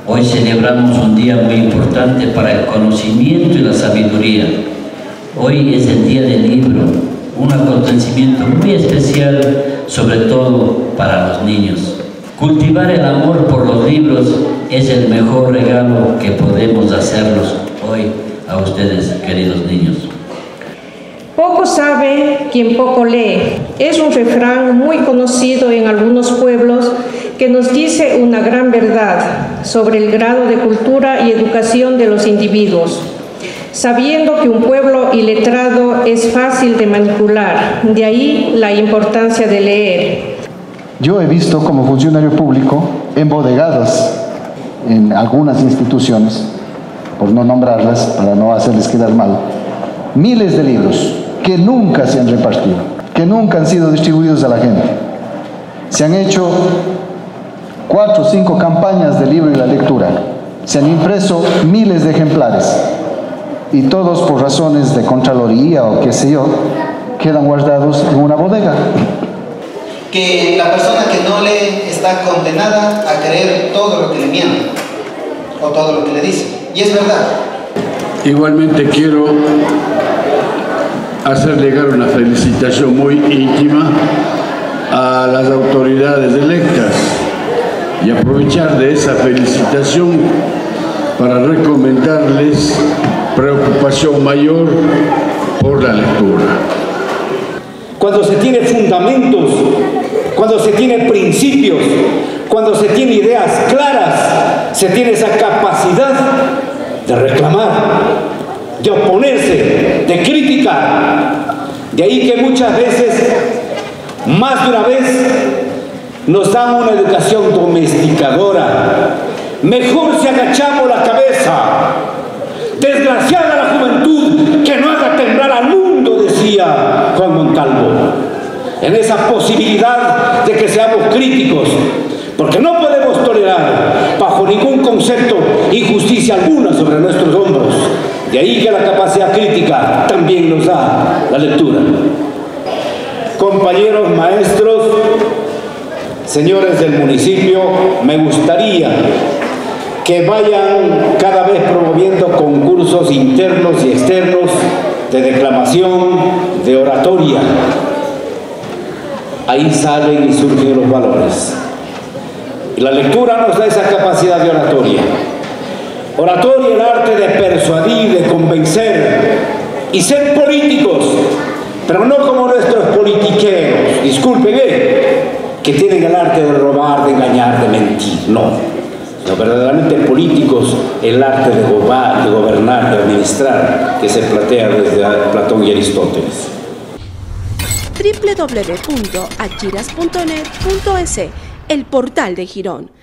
Hoy celebramos un día muy importante para el conocimiento y la sabiduría. Hoy es el Día del Libro, un acontecimiento muy especial, sobre todo para los niños. Cultivar el amor por los libros es el mejor regalo que podemos hacerlos hoy a ustedes, queridos niños. Poco sabe quien poco lee. Es un refrán muy conocido en algunos pueblos que nos dice una gran verdad sobre el grado de cultura y educación de los individuos. Sabiendo que un pueblo iletrado es fácil de manipular, de ahí la importancia de leer. Yo he visto como funcionario público embodegadas en algunas instituciones, por no nombrarlas, para no hacerles quedar mal, miles de libros que nunca se han repartido, que nunca han sido distribuidos a la gente. Se han hecho 4 o 5 campañas de libro y la lectura, se han impreso miles de ejemplares y todos por razones de Contraloría o qué sé yo, quedan guardados en una bodega. Que la persona que no lee está condenada a creer todo lo que le mienten o todo lo que le dicen, y es verdad. Igualmente quiero hacer llegar una felicitación muy íntima a las autoridades electas y aprovechar de esa felicitación para recomendarles preocupación mayor por la lectura. Cuando se tiene fundamentos, cuando se tiene principios, cuando se tiene ideas claras, se tiene esa capacidad de reclamar, de oponerse, de criticar. De ahí que muchas veces, más de una vez, nos dan una educación domesticadora. Mejor si agachamos la cabeza. Desgraciada la juventud que no haga temblar al mundo, decía Juan Montalvo. En esa posibilidad de que seamos críticos, porque no podemos tolerar bajo ningún concepto injusticia alguna sobre nuestros hombros. De ahí que la capacidad crítica también nos da la lectura. Compañeros maestros, señores del municipio, me gustaría que vayan cada vez promoviendo concursos internos y externos de declamación, de oratoria. Ahí salen y surgen los valores. Y la lectura nos da esa capacidad de oratoria. Oratoria, el arte de persuadir, de convencer y ser políticos, pero no como nuestros politiqueros, disculpen, que tienen el arte de robar, de engañar, de mentir, no. Los verdaderamente políticos, el arte de gobernar, de administrar, que se plantea desde Platón y Aristóteles. www.achiras.net.es, el portal de Girón.